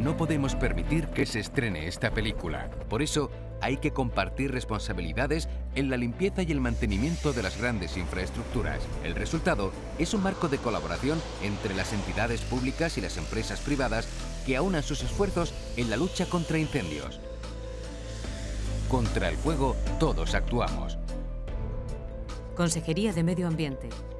no podemos permitir que se estrene esta película. Por eso, hay que compartir responsabilidades en la limpieza y el mantenimiento de las grandes infraestructuras. El resultado es un marco de colaboración entre las entidades públicas y las empresas privadas que aunan sus esfuerzos en la lucha contra incendios. Contra el fuego, todos actuamos. Consejería de Medio Ambiente.